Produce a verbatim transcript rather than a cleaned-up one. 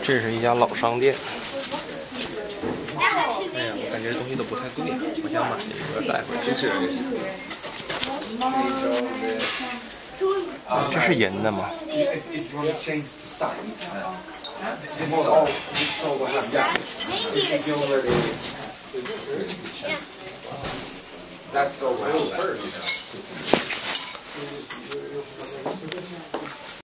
这是一家老商店。哎呀，我感觉这东西都不太对，我想买一个带回去。这是银的吗？ That's so well first.